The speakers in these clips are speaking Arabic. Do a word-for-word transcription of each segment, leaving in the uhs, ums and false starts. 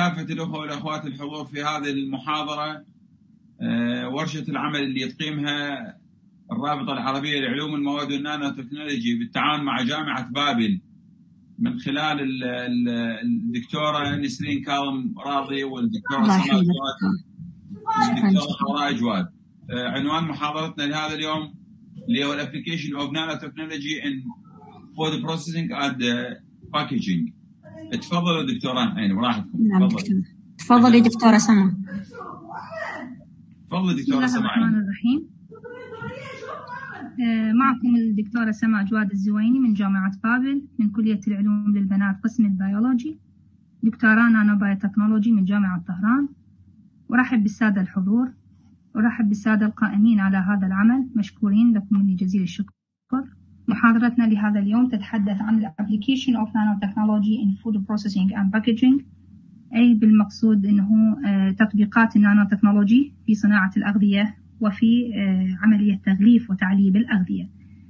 لكافة الأخوة والأخوات الحضور في هذه المحاضرة. ورشة العمل اللي تقيمها الرابطة العربية لعلوم المواد والنانو تكنولوجي بالتعاون مع جامعة بابل من خلال الدكتورة نسرين كاظم راضي والدكتورة سماء جواد والدكتورة حوراء جواد. عنوان محاضرتنا لهذا اليوم اللي هو الابلكيشن اوف نانو تكنولوجي ان فود بروسيسنج اند باكجينج. تفضلوا دكتورة عين براحتكم. نعم دكتور. تفضلي دكتورة سماء. تفضلي دكتورة سماء. بسم الله الرحمن الرحيم. معكم الدكتورة سماء جواد الزويني من جامعة بابل من كلية العلوم للبنات قسم البيولوجي، دكتوراه نانو بايوتكنولوجي من جامعة طهران. ورحب بالسادة الحضور، ورحب بالسادة القائمين على هذا العمل، مشكورين لكم مني جزيل الشكر. محاضرتنا لهذا اليوم تتحدث عن الابليكيشن اوف نانو تكنولوجي ان فود بروسيسنج اند باكجينج، اي بالمقصود انه تطبيقات النانو تكنولوجي في صناعة الأغذية وفي عملية تغليف وتعليب الأغذية.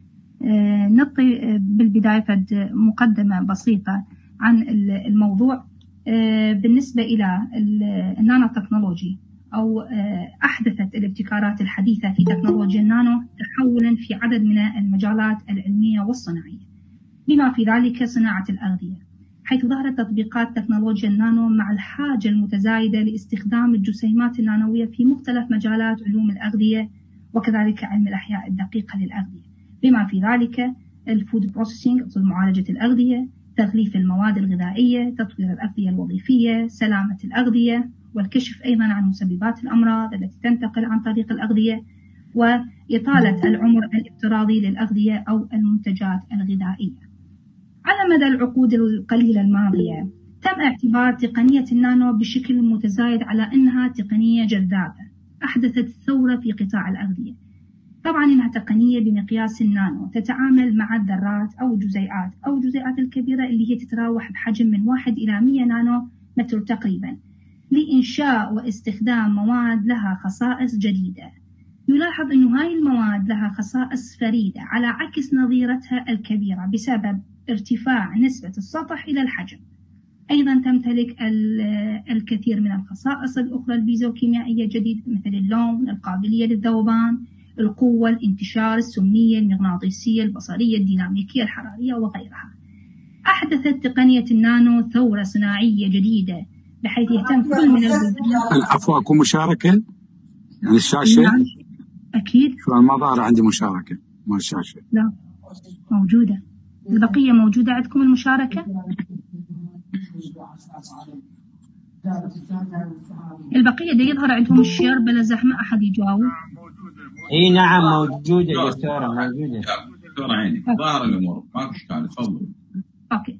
نعطي بالبداية فد مقدمة بسيطة عن الموضوع. بالنسبة إلى النانو تكنولوجي أو أحدثت الابتكارات الحديثة في تكنولوجيا النانو تحولا في عدد من المجالات العلمية والصناعية، بما في ذلك صناعة الأغذية، حيث ظهرت تطبيقات تكنولوجيا النانو مع الحاجة المتزايدة لاستخدام الجسيمات النانوية في مختلف مجالات علوم الأغذية وكذلك علم الأحياء الدقيقة للأغذية، بما في ذلك الفود بروسيسنج معالجة الأغذية، تغليف المواد الغذائية، تطوير الأغذية الوظيفية، سلامة الأغذية، والكشف أيضا عن مسببات الأمراض التي تنتقل عن طريق الأغذية، وإطالة العمر الافتراضي للأغذية أو المنتجات الغذائية. على مدى العقود القليلة الماضية تم اعتبار تقنية النانو بشكل متزايد على أنها تقنية جذابة أحدثت ثورة في قطاع الأغذية. طبعا إنها تقنية بمقياس النانو تتعامل مع الذرات أو الجزيئات أو الجزيئات الكبيرة اللي هي تتراوح بحجم من واحد إلى مئة نانو متر تقريبا، لإنشاء واستخدام مواد لها خصائص جديدة. يلاحظ أن هاي المواد لها خصائص فريدة على عكس نظيرتها الكبيرة بسبب ارتفاع نسبة السطح إلى الحجم. أيضا تمتلك الكثير من الخصائص الأخرى الفيزيوكيميائية الجديدة مثل اللون، القابلية للذوبان، القوة، الانتشار، السمنية، المغناطيسية، البصرية، الديناميكية، الحرارية وغيرها. أحدثت تقنية النانو ثورة صناعية جديدة بحيث يهتم كل من العفو أكون مشاركة يعني الشاشة؟ نعم أكيد. شو ما ظهر عندي مشاركة مال الشاشة؟ لا موجودة. البقية موجودة عندكم المشاركة؟ البقية دي يظهر عندهم الشير بلا زحمة أحد يجاوب. اي نعم موجودة دكتورة، موجودة دكتورة عيني ظاهر الأمور ما في إشكال. تفضل. أوكي.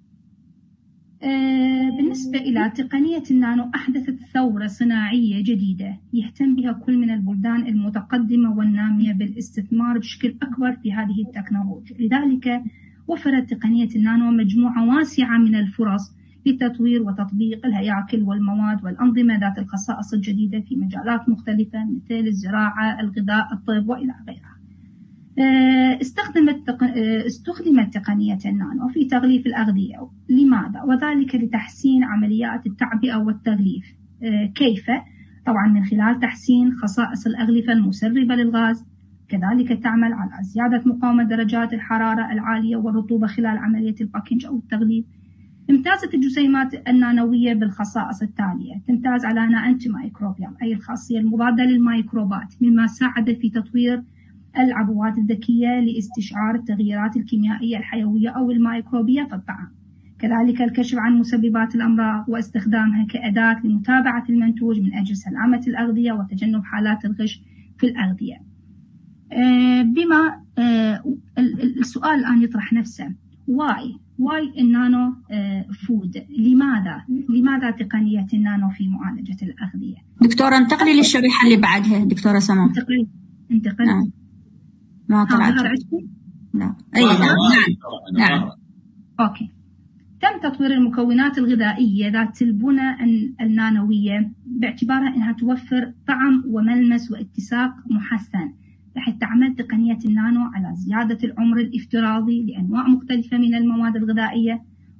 آه بالنسبة إلى تقنية النانو أحدثت ثورة صناعية جديدة يهتم بها كل من البلدان المتقدمة والنامية بالاستثمار بشكل أكبر في هذه التكنولوجيا. لذلك وفرت تقنية النانو مجموعة واسعة من الفرص لتطوير وتطبيق الهياكل والمواد والأنظمة ذات الخصائص الجديدة في مجالات مختلفة مثل الزراعة، الغذاء، الطب وإلى غيرها. استخدمت استخدمت تقنية النانو في تغليف الأغذية. لماذا؟ وذلك لتحسين عمليات التعبئة والتغليف. كيف؟ طبعا من خلال تحسين خصائص الأغلفة المسربة للغاز، كذلك تعمل على زيادة مقاومة درجات الحرارة العالية والرطوبة خلال عملية الباكينج أو التغليف. امتازت الجسيمات النانوية بالخصائص التالية: تمتاز على أنها أنتي مايكروبيال أي الخاصية المضادة للميكروبات، مما ساعد في تطوير العبوات الذكية لاستشعار التغييرات الكيميائية الحيوية أو الميكروبية في الطعام، كذلك الكشف عن مسببات الأمراض واستخدامها كأداة لمتابعة المنتوج من أجل سلامة الأغذية وتجنب حالات الغش في الأغذية. بما السؤال الآن يطرح نفسه: واي واي النانو فود؟ لماذا لماذا تقنية النانو في معالجة الأغذية؟ دكتورة انتقلي للشريحة اللي بعدها دكتورة سماء. انتقلي انتقلي نعم. ما طلعت. لا أي نعم نعم نعم. أوكي. تم تطوير المكونات الغذائية ذات البنى النانوية باعتبارها أنها توفر طعم وملمس واتساق محسن، بحيث تعمل تقنية النانو على زيادة العمر الافتراضي لأنواع مختلفة من المواد الغذائية،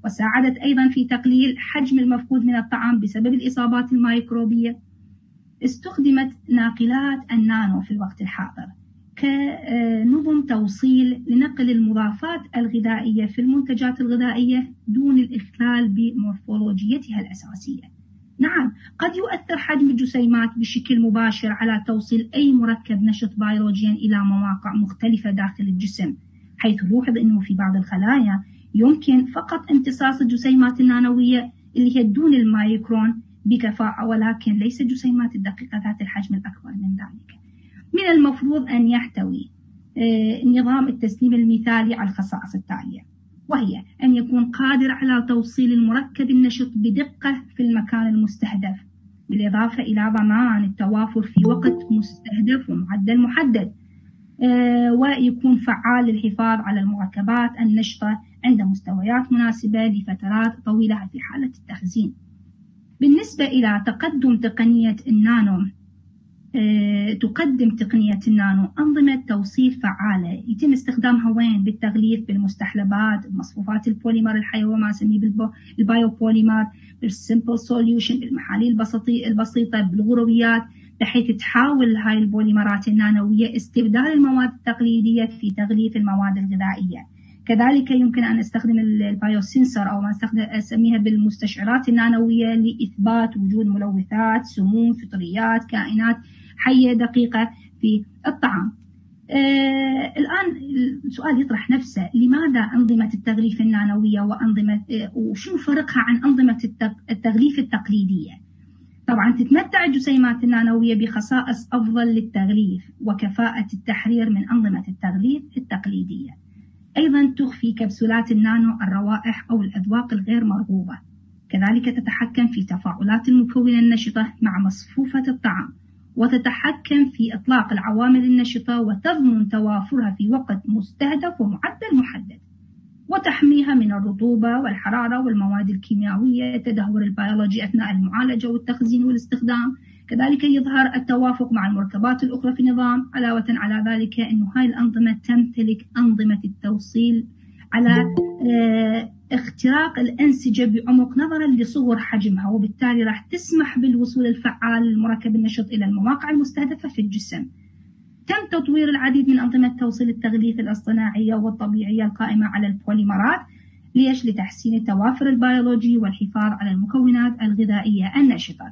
وساعدت أيضا في تقليل حجم المفقود من الطعام بسبب الإصابات الميكروبية. استخدمت ناقلات النانو في الوقت الحاضر كنظم توصيل لنقل المضافات الغذائية في المنتجات الغذائية دون الإخلال بمورفولوجيتها الأساسية. نعم، قد يؤثر حجم الجسيمات بشكل مباشر على توصيل أي مركب نشط بيولوجيا إلى مواقع مختلفة داخل الجسم، حيث نلاحظ أنه في بعض الخلايا يمكن فقط امتصاص الجسيمات النانوية اللي هي دون المايكرون بكفاءة، ولكن ليس الجسيمات الدقيقة ذات الحجم الأكبر من ذلك. من المفروض أن يحتوي نظام التسليم المثالي على الخصائص التالية، وهي أن يكون قادر على توصيل المركب النشط بدقة في المكان المستهدف، بالإضافة إلى ضمان التوافر في وقت مستهدف ومعدل محدد، ويكون فعال للحفاظ على المركبات النشطة عند مستويات مناسبة لفترات طويلة في حالة التخزين. بالنسبة إلى تقدم تقنية النانو، تقدم تقنية النانو أنظمة توصيل فعالة يتم استخدامها وين؟ بالتغليف بالمستحلبات، بمصفوفات البوليمر الحيوي ما نسميه بالبايوبوليمر، بالسيمبل سوليوشن، بالمحاليل البسيطة، بالغرويات، بحيث تحاول هاي البوليمرات النانوية استبدال المواد التقليدية في تغليف المواد الغذائية. كذلك يمكن أن استخدم البايوسنسر أو ما أسميها بالمستشعرات النانوية لإثبات وجود ملوثات، سموم، فطريات، كائنات حية دقيقة في الطعام. آه الآن السؤال يطرح نفسه، لماذا أنظمة التغليف النانوية وأنظمة آه وشو فرقها عن أنظمة التغليف التقليدية؟ طبعا تتمتع الجسيمات النانوية بخصائص أفضل للتغليف وكفاءة التحرير من أنظمة التغليف التقليدية. أيضا تخفي كبسولات النانو الروائح أو الأذواق الغير مرغوبة. كذلك تتحكم في تفاعلات المكونات النشطة مع مصفوفة الطعام، وتتحكم في إطلاق العوامل النشطة وتضمن توافرها في وقت مستهدف ومعدل محدد، وتحميها من الرطوبة والحرارة والمواد الكيميائية، تدهور البيولوجي أثناء المعالجة والتخزين والاستخدام. كذلك يظهر التوافق مع المركبات الأخرى في النظام، علاوة على ذلك أن هاي الأنظمة تمتلك أنظمة التوصيل على اختراق الأنسجة بعمق نظرا لصغر حجمها، وبالتالي راح تسمح بالوصول الفعال للمركب النشط إلى المواقع المستهدفة في الجسم. تم تطوير العديد من أنظمة توصيل التغليف الاصطناعية والطبيعية القائمة على البوليمرات ليش؟ لتحسين التوافر البيولوجي والحفاظ على المكونات الغذائية النشطة.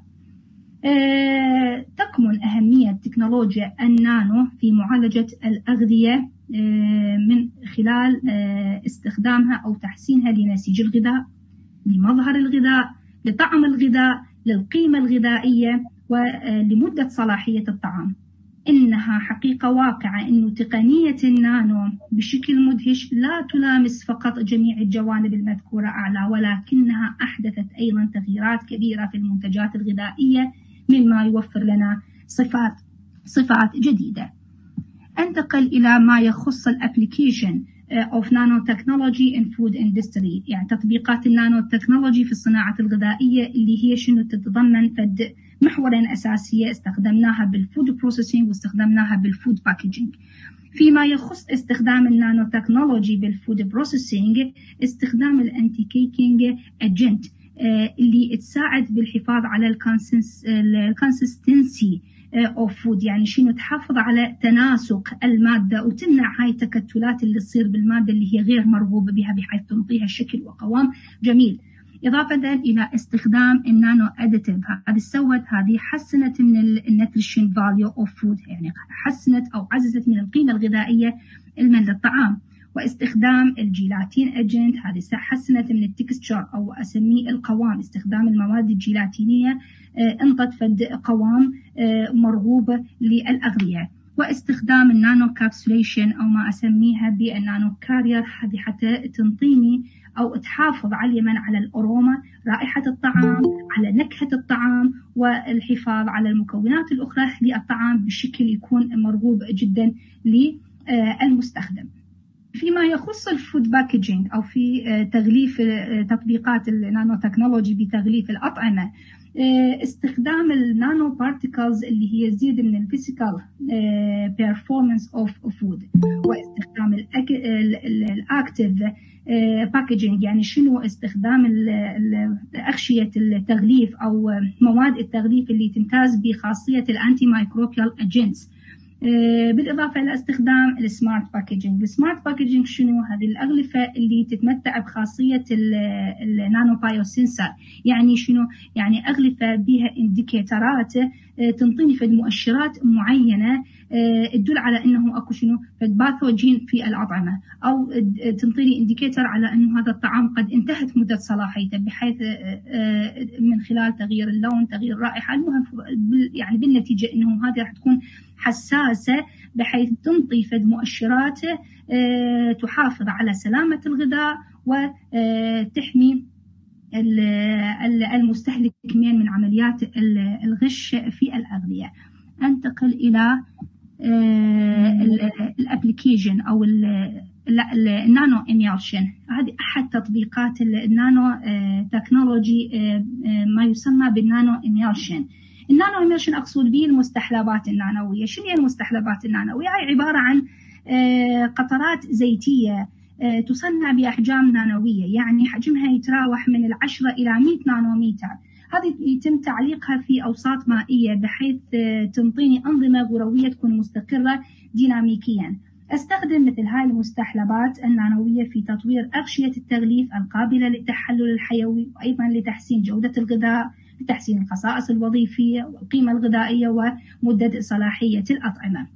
أه تكمن أهمية تكنولوجيا النانو في معالجة الأغذية أه من خلال أه استخدامها أو تحسينها لنسيج الغذاء، لمظهر الغذاء، لطعم الغذاء، للقيمة الغذائية، ولمدة صلاحية الطعام. إنها حقيقة واقعة إنه تقنية النانو بشكل مدهش لا تلامس فقط جميع الجوانب المذكورة أعلى، ولكنها أحدثت أيضا تغييرات كبيرة في المنتجات الغذائية مما يوفر لنا صفات صفات جديدة. انتقل إلى ما يخص الابليكيشن of nanotechnology in food industry، يعني تطبيقات النانو تكنولوجي في الصناعة الغذائية، اللي هي شنو تتضمن فد محورين أساسية استخدمناها بالفود بروسيسنج واستخدمناها بالفود باكجينج. فيما يخص استخدام النانو تكنولوجي بالفود بروسيسنج، استخدام الانتي كيكينج اجنت اللي تساعد بالحفاظ على الكونسستنسي اوف فود، يعني شنو تحافظ على تناسق المادة وتمنع هاي التكتلات اللي تصير بالمادة اللي هي غير مرغوبة بها، بحيث تنطيها شكل وقوام جميل. إضافة إلى استخدام النانو أديتيف، هذه سوت هذه حسنت من النيوتريشن فاليو أوف فود، يعني حسنت أو عززت من القيمة الغذائية من الطعام. واستخدام الجيلاتين اجنت، هذه حسنت من التكستشر أو أسميه القوام، استخدام المواد الجيلاتينية انطت فد قوام مرغوب للأغذية. واستخدام النانو كابسوليشن أو ما أسميها بالنانو كارير، هذه حتى تنطيني أو تحافظ على من على الأروما، رائحة الطعام، على نكهة الطعام، والحفاظ على المكونات الأخرى للطعام بشكل يكون مرغوب جدا للمستخدم. فيما يخص الفود باكجينج أو في تغليف تطبيقات النانو تكنولوجي بتغليف الأطعمة، استخدام النانو بارتيكلز اللي هي تزيد من الفيزيكال بيرفورمانس اوف فود، واستخدام الاكتيف باكجينج. يعني شنو استخدام أغشية التغليف أو مواد التغليف اللي تمتاز بخاصية الأنتي مايكروبيال أجنتس، بالإضافة إلى استخدام السمارت باكجينج. السمارت باكجينج شنو؟ هذه الأغلفة اللي تتمتع بخاصية النانو بايو سنسر. يعني شنو؟ يعني أغلفة بها إنديكيترات تنطيني فد مؤشرات معينة تدل على أنه أكو شنو فد باثوجين في الأطعمة، أو تنطيني إنديكيتر على أنه هذا الطعام قد انتهت مدة صلاحيته، بحيث من خلال تغيير اللون، تغيير الرائحة، المهم يعني بالنتيجة أنه هذه راح تكون حساسة، بحيث تنطي فد مؤشرات تحافظ على سلامة الغذاء وتحمي المستهلك من عمليات الغش في الأغذية. انتقل إلى الابليكيشن أو النانو إميلشن. هذه أحد تطبيقات النانو تكنولوجي، ما يسمى بالنانو إميلشن. النانو إميلشن أقصد به المستحلبات النانوية. شنو هي المستحلبات النانوية؟ هي عبارة عن قطرات زيتية تصنع بأحجام نانوية، يعني حجمها يتراوح من العشرة إلى مئة نانومتر. هذه يتم تعليقها في أوساط مائية بحيث تنطيني أنظمة غروية تكون مستقرة ديناميكيا. أستخدم مثل هاي المستحلبات النانوية في تطوير أغشية التغليف القابلة للتحلل الحيوي، وأيضا لتحسين جودة الغذاء، لتحسين الخصائص الوظيفية والقيمة الغذائية ومدة صلاحية الأطعمة.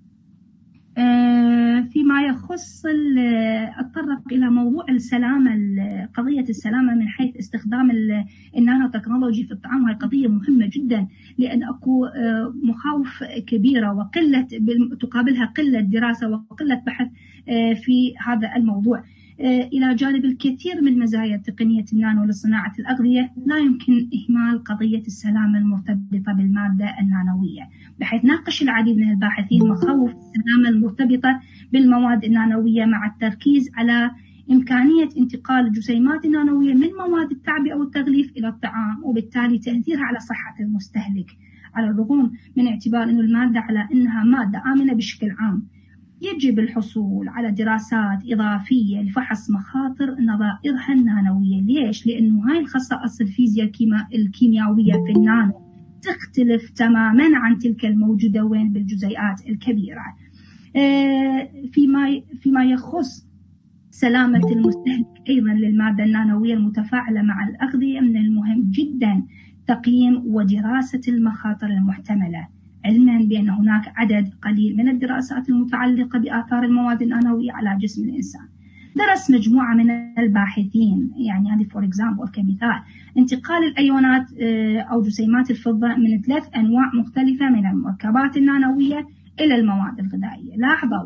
فيما يخص أتطرق إلى موضوع السلامة، قضية السلامة من حيث استخدام النانو تكنولوجي في الطعام، وهي قضية مهمة جدا، لأن أكو مخاوف كبيرة وقلة تقابلها قلة دراسة وقلة بحث في هذا الموضوع. إلى جانب الكثير من مزايا تقنية النانو لصناعة الأغذية، لا يمكن إهمال قضية السلامة المرتبطة بالمادة النانوية، بحيث ناقش العديد من الباحثين مخاوف السلامة المرتبطة بالمواد النانوية، مع التركيز على إمكانية انتقال الجسيمات النانوية من مواد التعبئة والتغليف إلى الطعام، وبالتالي تأثيرها على صحة المستهلك، على الرغم من اعتبار أن المادة على أنها مادة آمنة بشكل عام. يجب الحصول على دراسات إضافية لفحص مخاطر نظائرها النانوية. ليش؟ لأنه هاي الخصائص الفيزياء الكيميائية في النانو تختلف تماما عن تلك الموجودة وين بالجزيئات الكبيرة. فيما فيما يخص سلامة المستهلك أيضا للمادة النانوية المتفاعلة مع الأغذية، من المهم جدا تقييم ودراسة المخاطر المحتملة، علما بأن هناك عدد قليل من الدراسات المتعلقة بآثار المواد النانوية على جسم الإنسان. درس مجموعة من الباحثين، يعني هذه فور إكزامبل كمثال، انتقال الأيونات أو جسيمات الفضة من ثلاث أنواع مختلفة من المركبات النانوية إلى المواد الغذائية. لاحظوا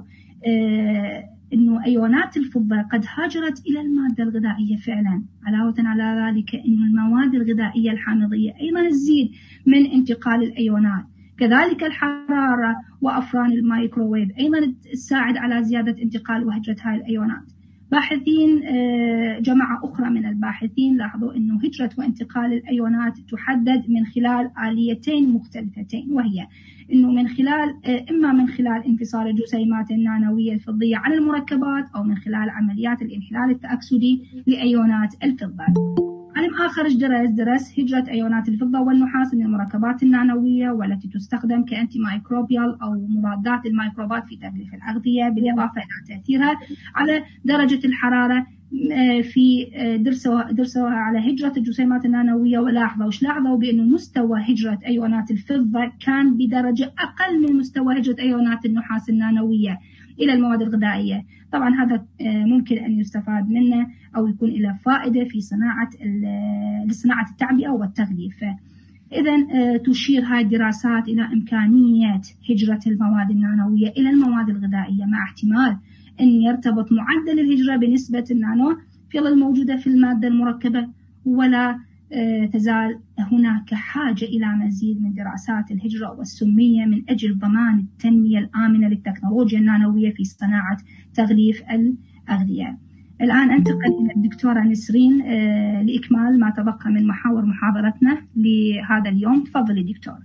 أنه أيونات الفضة قد هاجرت إلى المادة الغذائية فعلا، علاوة على ذلك أن المواد الغذائية الحامضية أيضا تزيد من انتقال الأيونات. كذلك الحرارة وأفران الميكروويف أيضا تساعد على زيادة انتقال وهجرة هاي الأيونات. باحثين جماعة أخرى من الباحثين لاحظوا أنه هجرة وانتقال الأيونات تحدد من خلال آليتين مختلفتين، وهي أنه من خلال إما من خلال انفصال الجسيمات النانوية الفضية عن المركبات، أو من خلال عمليات الانحلال التأكسدي لأيونات الفضة. عالم آخر درس درس هجرة أيونات الفضة والنحاس من المركبات النانوية، والتي تستخدم كأنتي مايكروبيال أو مضادات الميكروبات في تغليف الأغذية، بالإضافة إلى تأثيرها على درجة الحرارة في درسوها درسوها على هجرة الجسيمات النانوية. ولاحظوا وش لاحظوا بأنه مستوى هجرة أيونات الفضة كان بدرجة أقل من مستوى هجرة أيونات النحاس النانوية إلى المواد الغذائية. طبعا هذا ممكن أن يستفاد منه أو يكون له فائدة في صناعة لصناعة التعبئة والتغليف. إذن تشير هذه الدراسات إلى إمكانية هجرة المواد النانوية إلى المواد الغذائية، مع احتمال أن يرتبط معدل الهجرة بنسبة النانو فيضل الموجودة في المادة المركبة، ولا تزال هناك حاجة إلى مزيد من دراسات الهجرة والسمية من أجل ضمان التنمية الآمنة للتكنولوجيا النانوية في صناعة تغليف الأغذية. الآن أنتقل إلى الدكتورة نسرين لإكمال ما تبقى من محاور محاضرتنا لهذا اليوم. تفضلي دكتورة.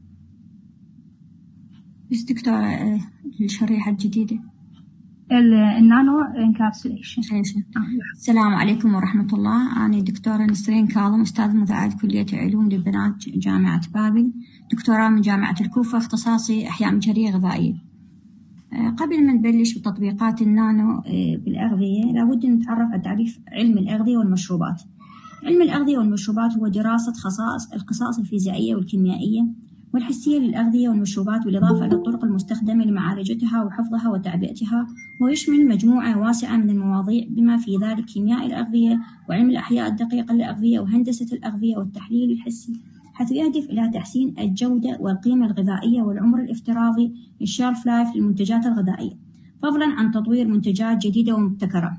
بس دكتورة الشريحة الجديدة النانو انكابسوليشن. السلام عليكم ورحمة الله. أنا دكتورة نسرين كاظم، أستاذ مساعد كلية علوم للبنات جامعة بابل، دكتوراه من جامعة الكوفة، اختصاصي أحياء مجهرية غذائية. قبل ما نبلش بتطبيقات النانو بالأغذية لابد أن نتعرف على تعريف علم الأغذية والمشروبات. علم الأغذية والمشروبات هو دراسة خصائص الخصائص الفيزيائية والكيميائية والحسية للأغذية والمشروبات، بالإضافة إلى الطرق المستخدمة لمعالجتها وحفظها وتعبئتها، ويشمل مجموعة واسعة من المواضيع بما في ذلك كيمياء الأغذية وعلم الأحياء الدقيقة للأغذية وهندسة الأغذية والتحليل الحسي، حيث يهدف إلى تحسين الجودة والقيمة الغذائية والعمر الافتراضي الشيلف لايف للمنتجات الغذائية، فضلا عن تطوير منتجات جديدة ومبتكرة.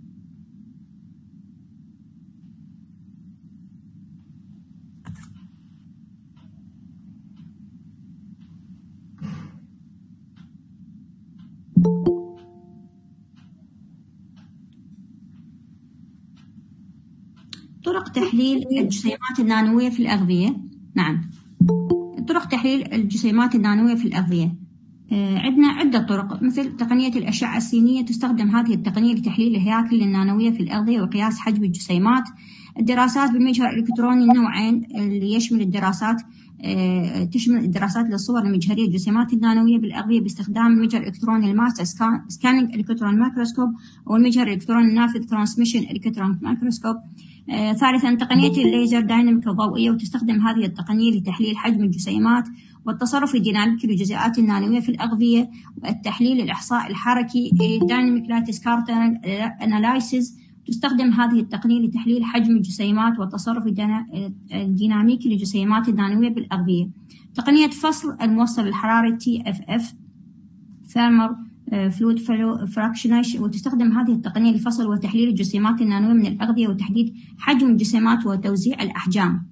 طرق تحليل الجسيمات النانوية في الأغذية. نعم، طرق تحليل الجسيمات النانوية في الأغذية آه عندنا عدة طرق، مثل تقنية الأشعة السينية. تستخدم هذه التقنية لتحليل الهياكل النانوية في الأغذية وقياس حجم الجسيمات. الدراسات بالمجهر الإلكتروني نوعين، اللي يشمل الدراسات آه تشمل الدراسات للصور المجهرية الجسيمات النانوية بالأغذية باستخدام المجهر الإلكتروني الماس سكانينج إلكترون مايكروسكوب، أو المجهر الإلكتروني النافذ ترانسميشن إلكترون مايكروسكوب. آه، ثالثاً تقنية الليزر دايناميك الضوئية، وتستخدم هذه التقنية لتحليل حجم الجسيمات والتصرف الديناميكي للجزيئات النانوية في الأغذية، والتحليل الإحصاء الحركي دايناميك لاتس كارتر أناليسيس. تستخدم هذه التقنية لتحليل حجم الجسيمات والتصرف الديناميكي للجسيمات النانوية بالأغذية. تقنية فصل الموصل الحراري تي إف إف ثيرمال فلويد فراكشنيشن، وتستخدم هذه التقنية لفصل وتحليل الجسيمات النانوية من الأغذية وتحديد حجم الجسيمات وتوزيع الأحجام.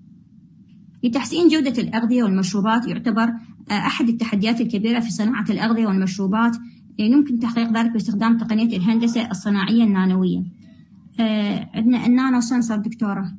لتحسين جودة الأغذية والمشروبات يعتبر أحد التحديات الكبيرة في صناعة الأغذية والمشروبات، يمكن تحقيق ذلك باستخدام تقنية الهندسة الصناعية النانوية. عندنا النانو سنسر دكتورة.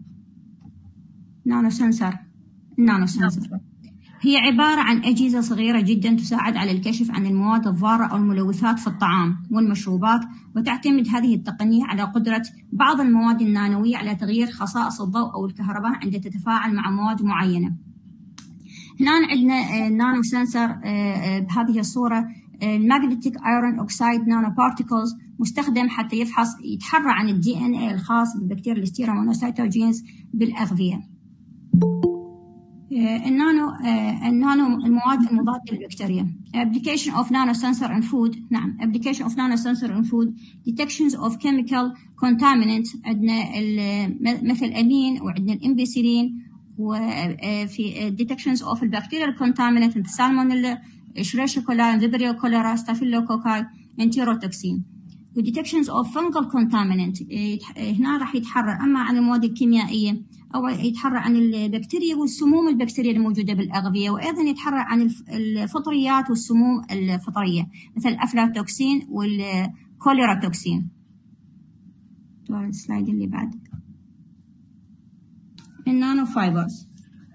نانو سنسر النانو سنسر هي عبارة عن أجهزة صغيرة جدا تساعد على الكشف عن المواد الضارة أو الملوثات في الطعام والمشروبات، وتعتمد هذه التقنية على قدرة بعض المواد النانوية على تغيير خصائص الضوء أو الكهرباء عند تتفاعل مع مواد معينة. هنا عندنا نانو سنسر بهذه الصورة، الماغنتيك ايرون اوكسايد نانو بارتيكلز، مستخدم حتى يفحص يتحرى عن الدي ان اي الخاص ببكتيريا الستيرا مونوسيتوجينز بالأغذية. النانو النانو المواد المضادة للبكتيريا. application of nano sensor in food. نعم application of nano sensor in food detections of chemical contaminant. عندنا مثل الأمين وعندنا الإمبيسيلين، وفي detections of bacterial contaminant مثل سالمونيلا، إشريشيا كولاي، فيبريو كوليرا، ستافيلوكوكاي، انتيروتوكسين. detections of fungal contaminant هنا راح يتحرر أما عن المواد الكيميائية، أو يتحرر عن البكتيريا والسموم البكتيرية الموجودة بالأغذية، وأيضا يتحرر عن الفطريات والسموم الفطرية مثل الأفلاتوكسين والكوليراتوكسين. السلايد اللي بعد النانو فايبرز.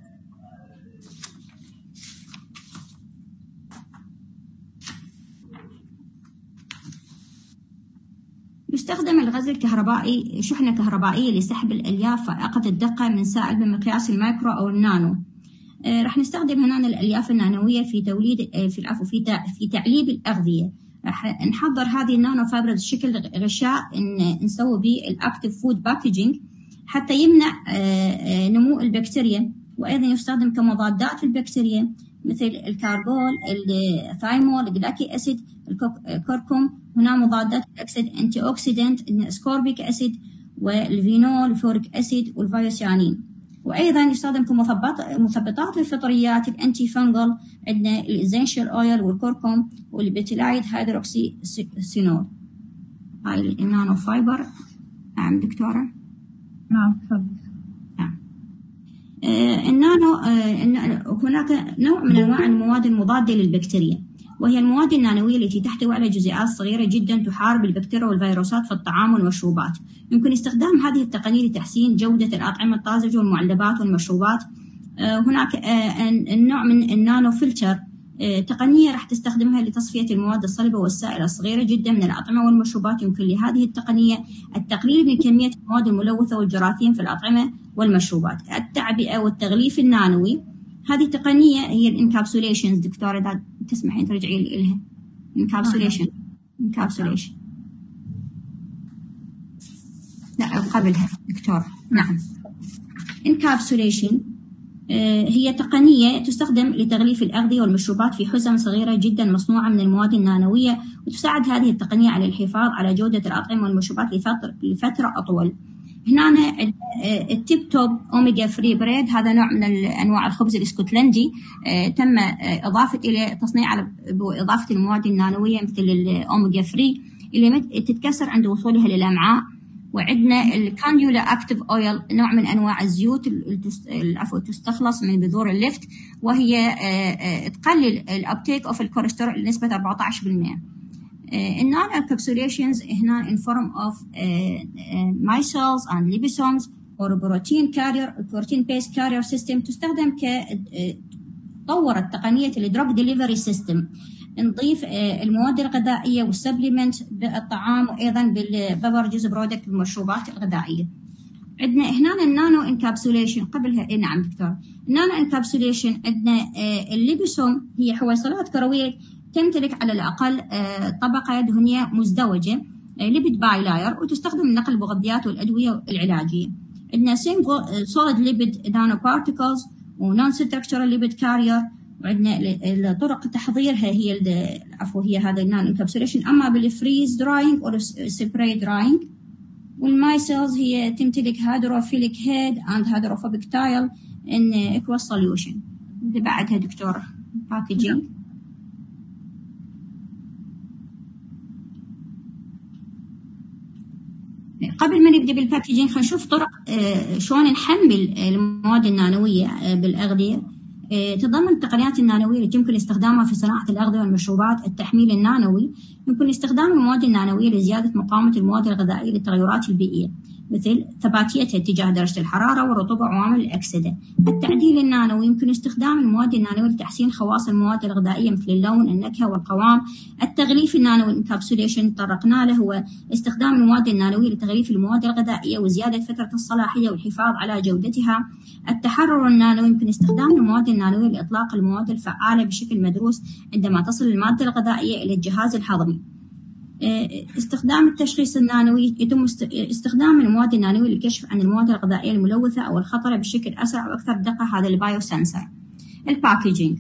يستخدم الغاز الكهربائي شحنة كهربائية لسحب الألياف فائقة الدقة من سائل بمقياس المايكرو أو النانو. آه راح نستخدم هنا الألياف النانوية في توليد آه في العفو في في تعليب الأغذية. راح نحضر هذه النانو فايبرز بشكل غشاء إن نسوي به الأكتيف فود باكجينج حتى يمنع آه آه نمو البكتيريا، وأيضا يستخدم كمضادات للبكتيريا مثل الكاربول، الثايمول، الجلاكي أسيد، الكركم. هنا مضادات الأكسيد أنتي أوكسيدنت، السكوربيك أسيد والفينول، الفوريك أسيد والفيوسيانين. وأيضا يستخدم كمثبطات للفطريات الأنتي فنجل، عندنا الإزنشال أويل والكركم والبيتيلايد هيدروكسي سينول. هاي النانو فايبر. نعم دكتورة. نعم تفضل. نعم. آه النانو آه هناك نوع من أنواع المواد المضادة للبكتيريا. وهي المواد النانوية التي تحتوي على جزيئات صغيرة جدا تحارب البكتيريا والفيروسات في الطعام والمشروبات. يمكن استخدام هذه التقنية لتحسين جودة الأطعمة الطازجة والمعلبات والمشروبات. هناك النوع من النانو فلتر، تقنية راح تستخدمها لتصفية المواد الصلبة والسائلة الصغيرة جدا من الأطعمة والمشروبات. يمكن لهذه التقنية التقليل من كمية المواد الملوثة والجراثيم في الأطعمة والمشروبات. التعبئة والتغليف النانوي، هذه تقنية هي الانكابسوليشن. دكتورة إذا تسمحين ترجعي لي إلها. انكابسوليشن انكابسوليشن لا قبلها دكتور. نعم. انكابسوليشن هي تقنية تستخدم لتغليف الأغذية والمشروبات في حزم صغيرة جدا مصنوعة من المواد النانوية، وتساعد هذه التقنية على الحفاظ على جودة الأطعمة والمشروبات لفترة, لفترة أطول. هنا التيب توب أوميجا فري بريد، هذا نوع من أنواع الخبز الاسكتلندي تم إضافة إلى تصنيع على بإضافة المواد النانوية مثل الأوميجا فري اللي تتكسر عند وصولها للأمعاء. وعندنا الكانيولا أكتيف أويل، نوع من أنواع الزيوت العفو تستخلص من بذور اللفت، وهي تقلل الأبتيك أوف الكوليسترول لنسبة أربعة عشر بالمئة. النون encapsulations هنا in form of uh, uh, micelles and liposomes or protein carrier protein based carrier system تستخدم ك طورت تقنية الدروج ديليفري سيستم. نضيف المواد الغذائية والسبليمنت بالطعام وأيضا بالبفرجز برودكت بالمشروبات الغذائية. عندنا هنا النانو انكابسوليشن قبلها إيه نعم دكتور. النانو انكابسوليشن عندنا الليبوسوم، هي حويصلات كروية تمتلك على الأقل طبقة دهنية مزدوجة ليبيد بايلاير، وتستخدم لنقل المغذيات والأدوية العلاجية. عندنا سينجل سوليد ليبيد نانو بارتيكلز ونون ستركتشرال ليبيد كارير. وعندنا طرق تحضيرها هي عفوا هي هذا النانو انكابسوليشن اما بالفريز دراينج او سبراي دراينج. والمايسلز هي تمتلك هيدروفيليك هيد اند هيدروفوبيك تايل ان اكوا سوليوشن. اللي بعدها دكتور باكجينج. قبل ما نبدا بالباكجينج خلينا نشوف طرق شلون نحمل المواد النانويه بالاغذيه. تضمن التقنيات النانوية التي يمكن استخدامها في صناعة الأغذية والمشروبات التحميل النانوي. يمكن استخدام المواد النانوية لزيادة مقاومة المواد الغذائية للتغيرات البيئية مثل ثباتيتها تجاه درجة الحرارة والرطوبة وعوامل الأكسدة. التعديل النانوي يمكن استخدام المواد النانوية لتحسين خواص المواد الغذائية مثل اللون، النكهة والقوام. التغليف النانوي انكابسوليشن تطرقنا له، هو استخدام المواد النانوية لتغليف المواد الغذائية وزيادة فترة الصلاحية والحفاظ على جودتها. التحرر النانوي يمكن استخدام المواد النانوية لإطلاق المواد الفعالة بشكل مدروس عندما تصل المادة الغذائية إلى الجهاز الهضمي. استخدام التشخيص النانوي، يتم استخدام المواد النانوية للكشف عن المواد الغذائية الملوثة أو الخطرة بشكل أسرع وأكثر دقة، هذا البايو سنسر. الباكجينج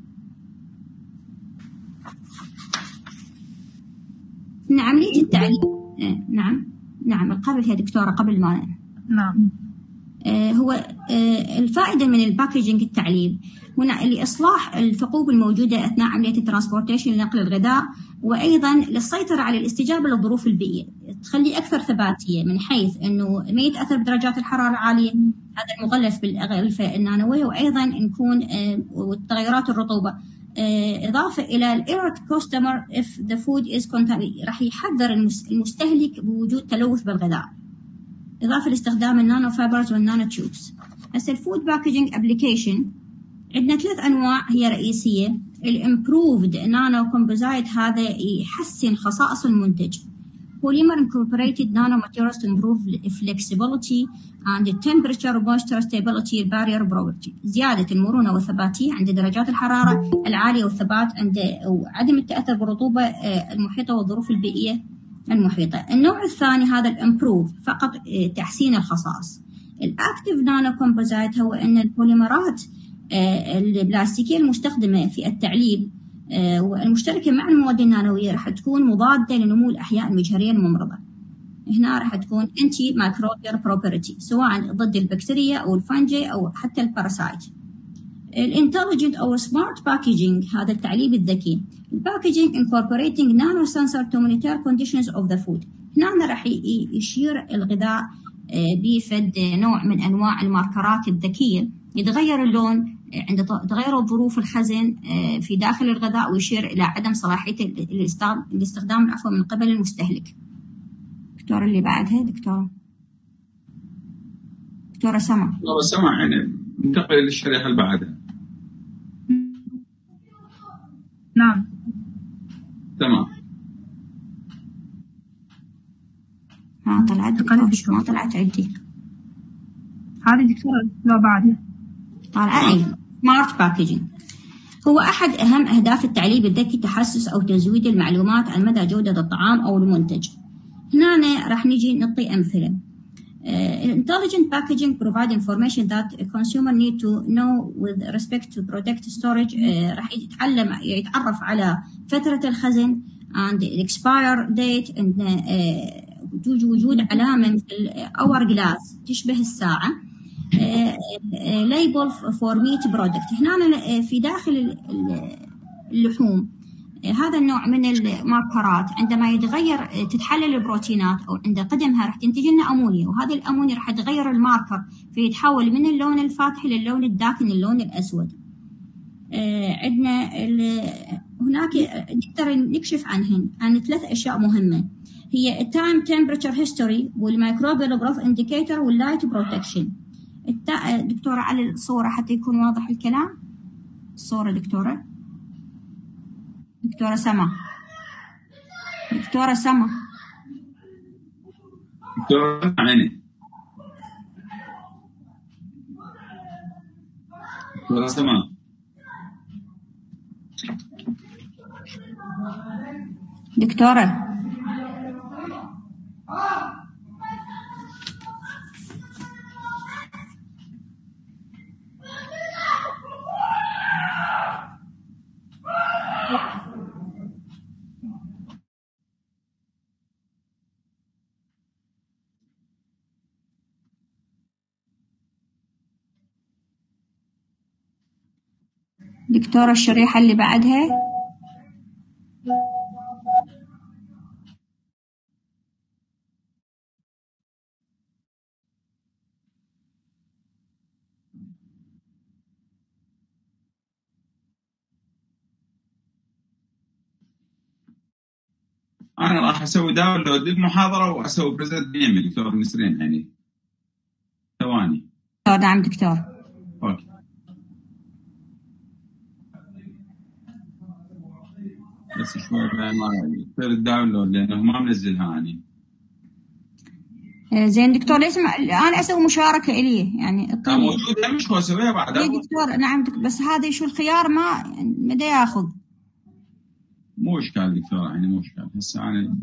إن عملية التعليم نعم نعم قبل يا دكتورة قبل ما نعم هو الفائدة من الباكجينج التعليب هنا لإصلاح الثقوب الموجودة أثناء عملية الترانسبورتيشن لنقل الغذاء، وأيضا للسيطرة على الاستجابة للظروف البيئية، تخلي أكثر ثباتية من حيث أنه ما يتأثر بدرجات الحرارة العالية هذا المغلف بالغلفة النانوية، وأيضا نكون وتغيرات الرطوبة. إضافة إلى الإيرت كوستمر if the food is contaminated، راح يحذر المستهلك بوجود تلوث بالغذاء. إضافة لاستخدام النانو فايبرز والنانو تيوبس. هسه الفود باكجينج ابليكيشن عندنا ثلاث أنواع هي رئيسية. الامبروفد نانو كومبوزايت هذا يحسن خصائص المنتج. polymer incorporated nanomaterials to improve flexibility and temperature moisture stability barrier property، زيادة المرونة والثباتية عند درجات الحرارة العالية والثبات عند وعدم التأثر بالرطوبة المحيطة والظروف البيئية المحيطة. النوع الثاني هذا الامبروف فقط تحسين الخصائص. الاكتيف نانو كومبوزايت هو ان البوليمرات البلاستيكية المستخدمة في التعليب والمشتركة مع المواد النانوية راح تكون مضادة لنمو الأحياء المجهرية الممرضة. هنا راح تكون انتي مايكروبيال بروبرتي سواء ضد البكتيريا أو الفنجي أو حتى الباراسايت. الانتليجنت أو سمارت باكجينج هذا التعليب الذكي. الباكجينج incorporating nano sensor to monitor conditions of the food. هنا راح يشير الغذاء بفد نوع من أنواع الماركرات الذكية يتغير اللون عند تغير ظروف الخزن في داخل الغذاء، ويشير إلى عدم صلاحية الاستخدام عفوا من قبل المستهلك. دكتورة اللي بعدها دكتورة دكتورة سما. دكتورة سما يعني ننتقل للشريحة اللي بعدها. نعم تمام. ها طلعت دكتورة ما طلعت عندي. هذه دكتورة لو بعدها طالعة أي سمارت باكجينج. هو أحد أهم أهداف التعليم الذكي تحسس أو تزويد المعلومات عن مدى جودة الطعام أو المنتج. هنا راح نجي نعطي أمثلة. Uh, intelligent packaging provide information that a consumer need to know with respect to product storage. uh, راح يتعلم يتعرف على فترة الخزن and the expire date and uh, وجود علامة مثل hour glass تشبه الساعة. uh, uh, label for meat product. هنا في داخل اللحوم هذا النوع من الماركرات عندما يتغير تتحلل البروتينات او عند قدمها راح تنتج لنا امونيا، وهذه الامونيا راح تغير الماركر فيتحول من اللون الفاتح للون الداكن اللون الاسود. آه عندنا هناك نقدر نكشف عنهن عن ثلاث اشياء مهمه، هي التايم تمبرتشر هيستوري والميكروبيال جروث انديكيتور واللايت بروتكشن. دكتوره على الصوره حتى يكون واضح الكلام. الصوره دكتوره دكتورة سما دكتورة سما دكتورة عيني دكتورة سما دكتورة دكتورة الشريحة اللي بعدها. أنا راح أسوي داونلود للمحاضرة وأسوي بريزنت بيمي دكتور نسرين يعني ثواني. نعم دكتور. أوكي. بس شوي ما يصير الداونلود لأنه ما منزلها أنا. زين دكتور ليش ما... أنا أسوي مشاركة إلي يعني الطريق موجودة مش أسويها بعد. إيه دكتور نعم دكتور بس هذا شو الخيار ما ما دا ياخذ. مو إشكال دكتور يعني مو إشكال هسه أنا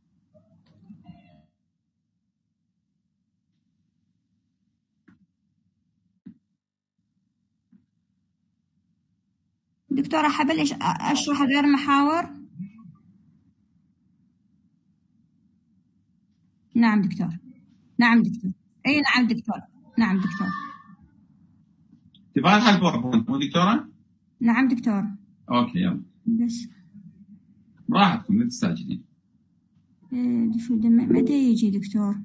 دكتورة حبلش أشرح غير محاور. نعم دكتور. نعم دكتور. أي نعم دكتور. نعم دكتور. تبغى حل باوربوينت مو دكتورة؟ نعم دكتور. أوكي يلا. بس. براحتكم لا تستعجلين. إيه شو متى يجي دكتور؟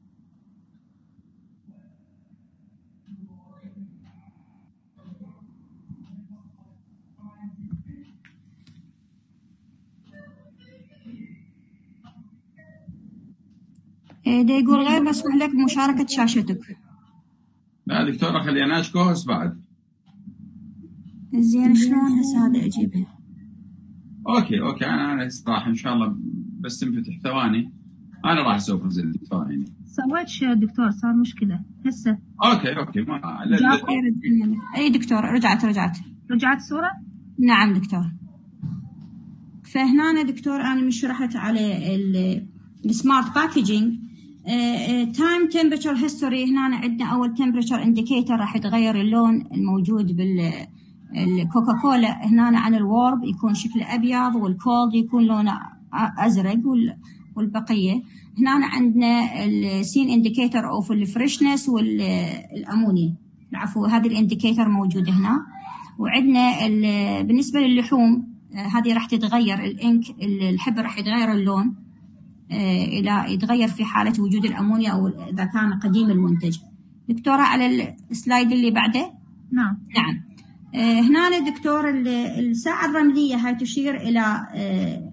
ده يقول غير مسموح لك بمشاركة شاشتك. لا دكتورة خليناش كوهس بعد. زين شلون هسه هذا أجيبها؟ أوكي أوكي أنا أنا راح إن شاء الله بس تنفتح ثواني أنا راح أسوي نزل الدكتور يعني. سويت شيء دكتور صار مشكلة هسه. أوكي أوكي ما. أي دكتور رجعت رجعت. رجعت الصورة؟ نعم دكتور. فهنا دكتور أنا مش شرحت على السمارت باكجينج. تايم تمبرتشر هيستوري هنا عندنا اول تمبرتشر انديكيتور راح يتغير اللون الموجود بالكوكاكولا هنا عن الورب يكون شكله ابيض والكولد يكون لونه ازرق والبقيه. هنا عندنا السين انديكيتور اوف الفريشنس والامونيا العفو هذه الانديكيتور موجوده هنا. وعندنا بالنسبه للحوم هذه راح تتغير الانك الحبر راح يتغير اللون إلى يتغير في حالة وجود الأمونيا أو إذا كان قديم المنتج. دكتورة على السلايد اللي بعده. نعم. نعم. آه هنا دكتور الساعة الرملية هاي تشير إلى آه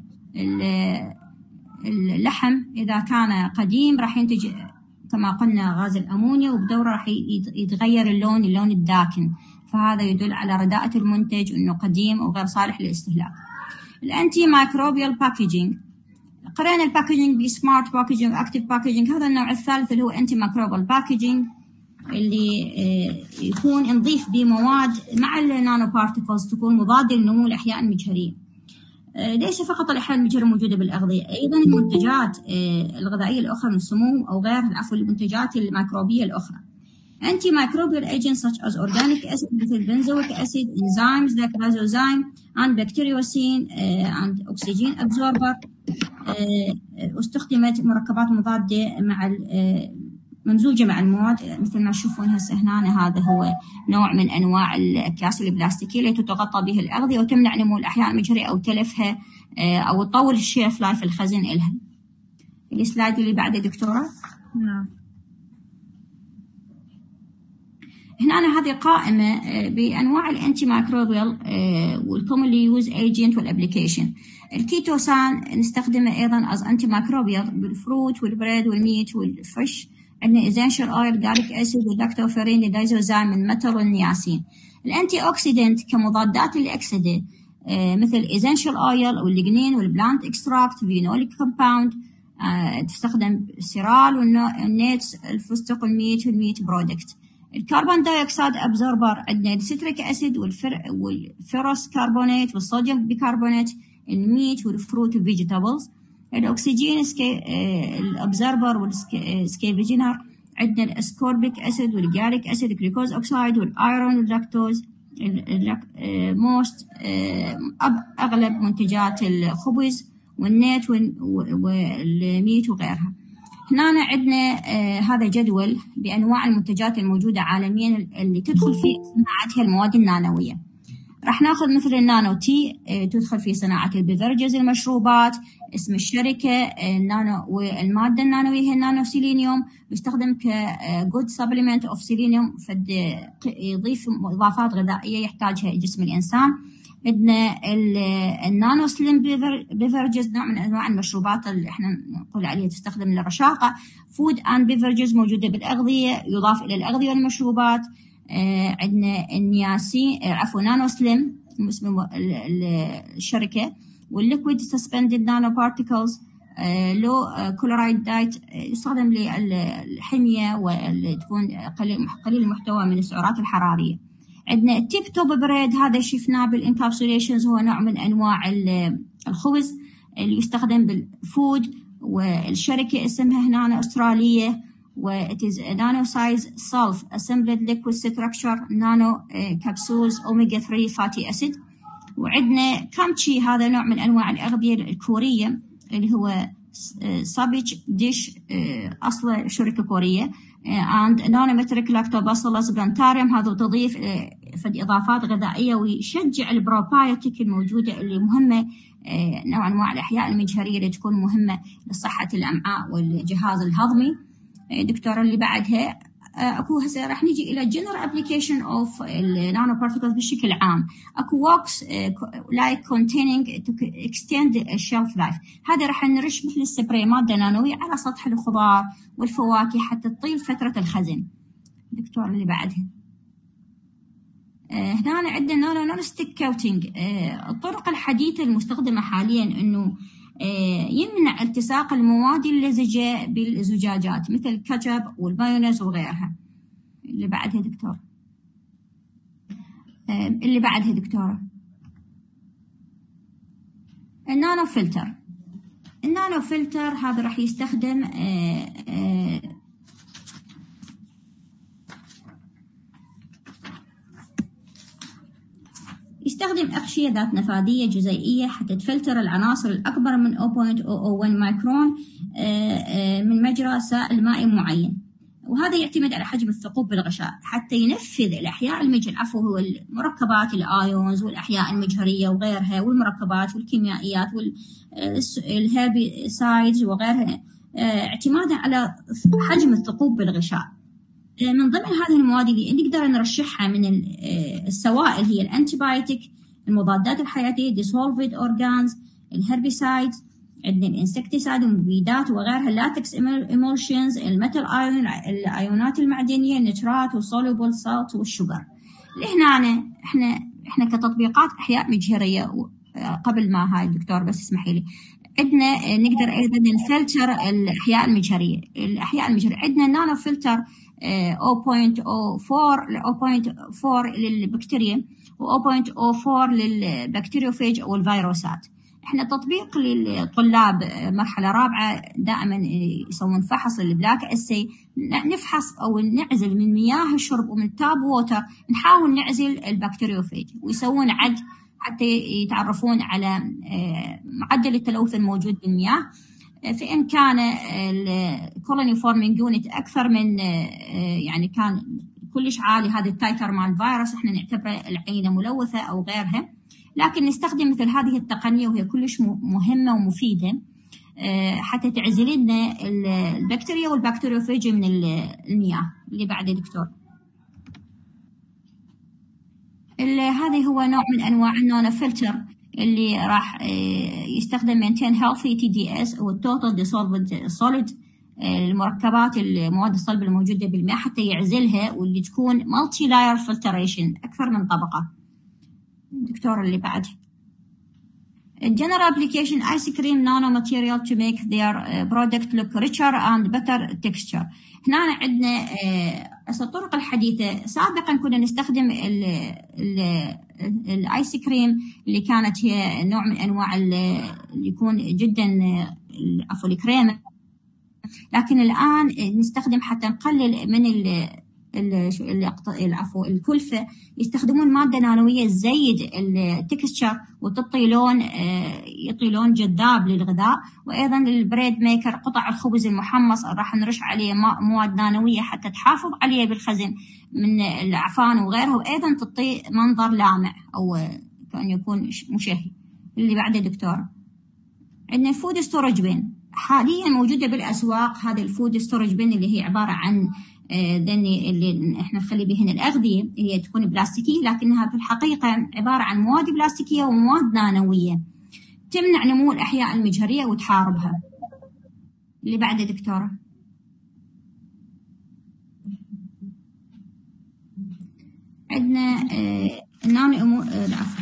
اللحم إذا كان قديم راح ينتج كما قلنا غاز الأمونيا، وبدوره راح يتغير اللون اللون الداكن، فهذا يدل على رداءة المنتج أنه قديم وغير صالح للاستهلاك. الأنتي مايكروبيال باكيجينج، قرأنا الباكيجينج بسمارت باكيجينج واكتيف باكيجينج. هذا النوع الثالث اللي هو أنتي مايكروبيال باكيجينج، اللي يكون نضيف بمواد مع النانو بارتيكلز تكون مضادة لنمو الأحياء المجهرية. ليس فقط الأحياء المجهرية الموجودة بالأغذية، أيضا المنتجات الغذائية الأخرى من السموم أو غير عفوا المنتجات الميكروبية الأخرى. Antimicrobial agents such as organic acid, مثل benzoic acid, enzymes like lysozyme and bacteriocin uh, and oxygen absorber. uh, استخدمت مركبات مضادة مع ممزوجة مع المواد مثل ما تشوفون هسه هنا. هذا هو نوع من أنواع الأكياس البلاستيكية التي تتغطى به الأغذية وتمنع نمو الأحياء المجهرية أو تلفها أو تطول الشيلف لايف الخزن إلها. السلايد اللي بعده دكتورة. نعم. هنا هذه قائمة بأنواع الأنتي مايكروبيال والكومنلي يوز ايجنت والابليكيشن. الكيتوسان نستخدمه أيضا از أنتي مايكروبيال بالفروت والبريد والميت والفش. عندنا إيزنشال أويل، جاريك أسيد، واللاكتوفيرين، الدايزوزايم، الميتال والنياسين. الأنتي أوكسيدنت كمضادات للأكسدة مثل إيزنشال أويل والليجنين والبلانت إكستراكت، فينوليك كومباوند، تستخدم السيرال والنيتس، الفستق، الميت والميت برودكت. الكربون دايوكسيد أبزوربر عندنا السيتريك أسيد والفر والفيروس كربونات والصوديوم بيكربونات، الميت والفروت والفيجيتابلز. الأكسجين سكي الأبزوربر والسكيفيجينر عندنا الأسكوربيك أسيد والجاريك أسيد، الجلوكوز أكسيد والأيرون واللاكتوز. موست أغلب منتجات الخبز والنت والميت وغيرها. هنا عندنا آه هذا جدول بأنواع المنتجات الموجودة عالميا اللي تدخل في صناعتها المواد النانوية. راح ناخذ مثل النانو تي آه تدخل في صناعة البيفرجز المشروبات، اسم الشركة آه النانو، والمادة النانوية هي النانو سيلينيوم، يستخدم كجود سبلمنت اوف سيلينيوم، فد يضيف إضافات غذائية يحتاجها جسم الإنسان. عندنا النانو سليم بيفرجز، نوع من انواع المشروبات اللي احنا نقول عليها تستخدم للرشاقه. فود اند بيفرجز موجوده بالاغذيه، يضاف الى الاغذيه والمشروبات. آه عندنا النياسين آه عفوا نانو سليم اسم الشركه، والليكويد سسبندد نانو بارتيكلز، لو كلورايد دايت، يستخدم للحميه وتكون قليل المحتوى من السعرات الحراريه. عندنا التيب توب بريد، هذا شفناه بالانكابسوليشنز، هو نوع من انواع الخبز اللي يستخدم بالفود، والشركه اسمها هنا استراليه، و it is a nano size self assembled liquid structure nano capsules omega ثلاثة fatty acid. وعندنا كامتشي، هذا نوع من انواع الاغذيه الكوريه اللي هو سابيتش ديش، اصله شركه كوريه، and nanometric lactobacillus plantarum، هذا تضيف فد اضافات غذائيه ويشجع البروبايوتيك الموجوده اللي مهمه نوعا ما الاحياء المجهريه اللي تكون مهمه لصحه الامعاء والجهاز الهضمي. دكتوره اللي بعدها اكو هسه راح نجي الى general application of النانو بارتيكلز بشكل عام. اكو works like containing to extend shelf life، هذا راح نرش مثل السبراي ماده نانويه على سطح الخضار والفواكه حتى تطيل فتره الخزن. دكتور اللي بعدها هنا عندنا نانو نون ستيك كوتينج. الطرق الحديثه المستخدمه حاليا انه يمنع التصاق المواد اللزجة بالزجاجات مثل الكاتشب والمايونيز وغيرها. اللي بعدها دكتور اللي بعدها دكتورة النانو فلتر. النانو فلتر هذا راح يستخدم آآ آآ يستخدم أغشية ذات نفاذية جزيئية حتى تفلتر العناصر الأكبر من صفر فاصلة صفر صفر واحد مايكرون من مجرى سائل مائي معين، وهذا يعتمد على حجم الثقوب بالغشاء حتى ينفذ الأحياء المجهرية، عفوا هو المركبات الآيونز والأحياء المجهرية وغيرها، والمركبات والكيميائيات والهيربيسايدز وغيرها، اعتمادا على حجم الثقوب بالغشاء. من ضمن هذه المواد اللي نقدر نرشحها من السوائل هي الانتيبايوتيك، المضادات الحياتيه، dissolved organs، الهربيسايد، عندنا الانسكتيسايد والمبيدات وغيرها، اللاتكس ايمولشنز، الميتال ايون، الايونات المعدنيه، النترات والسولوبل سالت والشوجر. هنا احنا احنا كتطبيقات احياء مجهريه، قبل ما هاي الدكتور بس اسمحي لي، عندنا نقدر ايضا نفلتر الاحياء المجهريه. الاحياء المجهريه عندنا نانو فلتر صفر فاصلة صفر أربعة للبكتيريا و صفر فاصلة صفر أربعة للبكتيريوفيج او الفيروسات. احنا تطبيق للطلاب مرحله رابعه دائما يسوون فحص للبلاك اسي، نفحص او نعزل من مياه الشرب ومن التاب ووتر، نحاول نعزل البكتيريوفيج ويسوون عد حتى يتعرفون على معدل التلوث الموجود بالمياه. فإن كان الكولوني فورمينج يونت أكثر من يعني كان كلش عالي هذا التايتر مال الفيروس، احنا نعتبره العينة ملوثة أو غيرها، لكن نستخدم مثل هذه التقنية وهي كلش مهمة ومفيدة حتى تعزل لنا البكتيريا والبكتيريوفيج من المياه. اللي بعده دكتور، هذه هو نوع من أنواع النانو فلتر اللي راح يستخدم maintain healthy تي دي إس أو total dissolved solid، المركبات المواد الصلبة الموجودة بالماء حتى يعزلها، واللي تكون multi layer filtration أكثر من طبقة. دكتور اللي بعده، general application ice cream nano material to make their product look richer and better texture. هنا عندنا الطرق الحديثة. سابقا كنا نستخدم ال ال الايس كريم اللي كانت هي نوع من انواع اللي يكون جدا عفوا الكريمه، لكن الان نستخدم حتى نقلل من العفو الكلفه، يستخدمون ماده نانويه تزيد التكستشر وتعطي لون، يعطي لون جذاب للغذاء. وايضا البريد ميكر، قطع الخبز المحمص راح نرش عليه مواد نانويه حتى تحافظ عليه بالخزن من العفان وغيرها، وايضا تعطي منظر لامع او كأن يكون مشهي. اللي بعده دكتور، عندنا فود ستورج بين، حاليا موجوده بالاسواق. هذه الفود ستورج بين اللي هي عباره عن ذني اللي احنا نخلي بهن الاغذيه، هي تكون بلاستيكيه لكنها في الحقيقه عباره عن مواد بلاستيكيه ومواد نانويه تمنع نمو الاحياء المجهريه وتحاربها. اللي بعده دكتوره، عندنا النانو العفو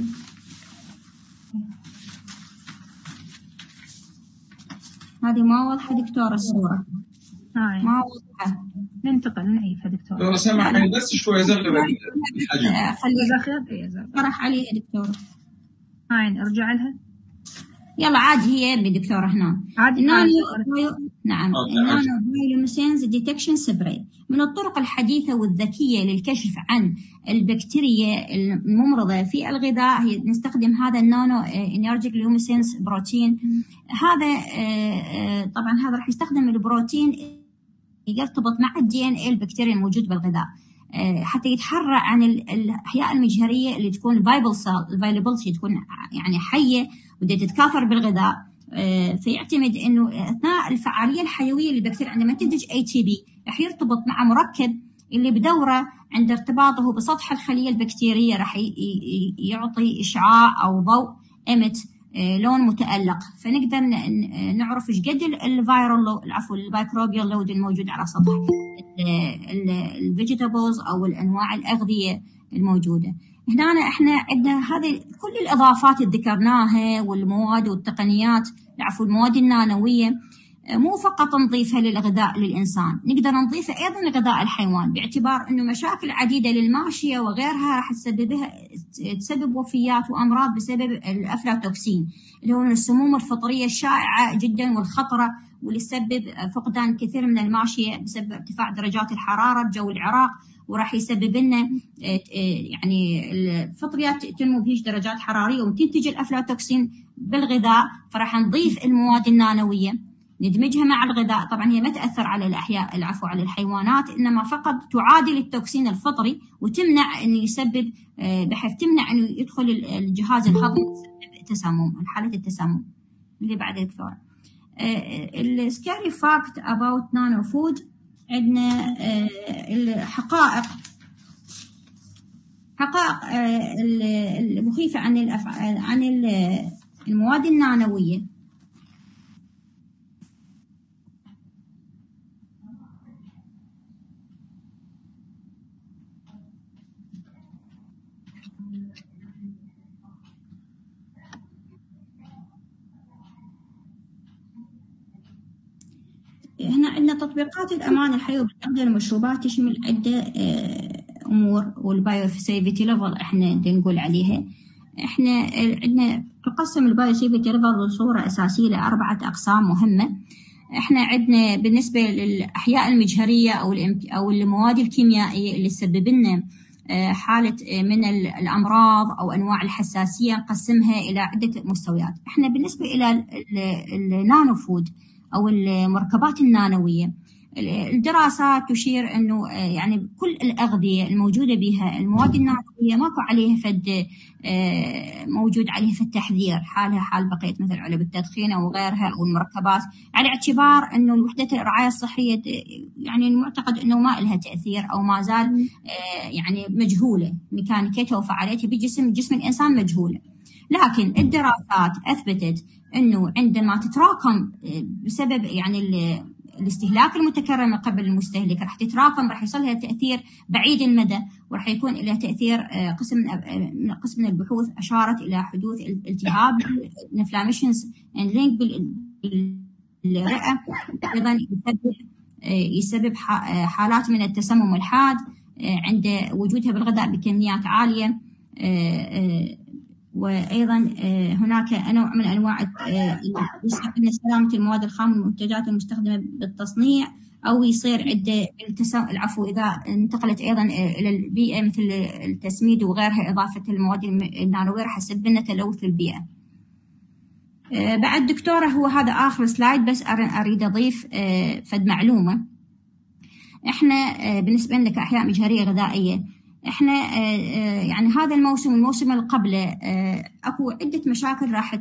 هذه ما واضحه دكتوره الصوره، ما واضحه. ننتقل نعيفها دكتور. لو سمحت بس شوي زغلب الحجم. خلي زغلب طرح عليها دكتورة. هاي ارجع لها. يلا عادي هي ابني دكتورة هنا. عادي. نانو نعم النانو بايولوميسينز ديتكشن سبراي من الطرق الحديثة والذكية للكشف عن البكتيريا الممرضة في الغذاء. هي نستخدم هذا النانو انرجيك لوميسينس بروتين. هذا طبعا هذا راح يستخدم البروتين يرتبط مع الدي ان اي البكتيريا الموجود بالغذاء حتى يتحرى عن الاحياء المجهريه اللي تكون فايبل سيل، الفايبلتي تكون يعني حيه بدها تتكاثر بالغذاء. فيعتمد انه اثناء الفعاليه الحيويه للبكتيريا عندما تنتج اي تي بي راح يرتبط مع مركب اللي بدوره عند ارتباطه بسطح الخليه البكتيريه راح يعطي اشعاع او ضوء امت لون متألق، فنقدر نعرف ايش قد الفيرال العفو الميكروبيال لود الموجود على سطح الفيجيتابلز او الانواع الاغذيه الموجوده. هنا احنا عندنا هذه كل الاضافات اللي ذكرناها والمواد والتقنيات العفو المواد النانويه مو فقط نضيفها للغذاء للإنسان، نقدر نضيفها أيضا لغذاء الحيوان، باعتبار أنه مشاكل عديدة للماشية وغيرها راح تسببها تسبب وفيات وأمراض بسبب الأفلاتوكسين اللي هو من السموم الفطرية الشائعة جدا والخطرة، واللي تسبب فقدان كثير من الماشية بسبب ارتفاع درجات الحرارة بجو العراق، وراح يسبب لنا يعني الفطريات تنمو بهيج درجات حرارية وتنتج الأفلاتوكسين بالغذاء. فراح نضيف المواد النانوية ندمجها مع الغذاء. طبعا هي ما تأثر على الأحياء العفو على الحيوانات، إنما فقط تعادل التوكسين الفطري وتمنع أنه يسبب بحيث تمنع أنه يدخل الجهاز الهضمي ويسبب تسمم، حالة التسمم. اللي بعد دكتور السكاري فاكت about nano food، عندنا الحقائق حقائق المخيفة عن عن المواد النانوية. هنا عندنا تطبيقات الأمان الحيوي بالأغذية والمشروبات تشمل عدة أمور، والبايو سيفتي ليفل إحنا نقول عليها. إحنا عندنا تقسم البايو سيفتي ليفل بصورة أساسية لأربعة أقسام مهمة. إحنا عندنا بالنسبة للأحياء المجهرية أو أو المواد الكيميائية اللي تسبب لنا حالة من الأمراض أو أنواع الحساسية نقسمها إلى عدة مستويات. إحنا بالنسبة إلى النانو فود أو المركبات النانوية، الدراسات تشير أنه يعني كل الأغذية الموجودة بها المواد النانوية ماكو عليها فد موجود عليها في التحذير، حالها حال بقية مثل علب التدخين أو غيرها أو المركبات، على اعتبار أنه وحدة الرعاية الصحية يعني المعتقد أنه ما لها تأثير أو ما زال يعني مجهولة ميكانيكيتها وفعاليتها بجسم جسم الإنسان مجهولة. لكن الدراسات أثبتت أنه عندما تتراكم بسبب يعني الاستهلاك المتكرر من قبل المستهلك راح تتراكم، راح يصل لها تأثير بعيد المدى، وراح يكون لها تأثير. قسم من قسم من البحوث أشارت إلى حدوث التهاب انفلاميشنز لينك بالرئة، أيضا يسبب يسبب حالات من التسمم الحاد عند وجودها بالغذاء بكميات عالية. وأيضا هناك نوع من أنواع يسبب سلامة المواد الخام والمنتجات المستخدمة بالتصنيع، أو يصير عدة العفو إذا انتقلت أيضا إلى البيئة مثل التسميد وغيرها، إضافة المواد النانوية راح تسبب لنا تلوث للبيئة. بعد دكتورة، هو هذا آخر سلايد، بس أريد أضيف فد معلومة. إحنا بالنسبة لنا كأحياء مجهرية غذائية، احنا يعني هذا الموسم والموسم اللي قبله اكو عده مشاكل راح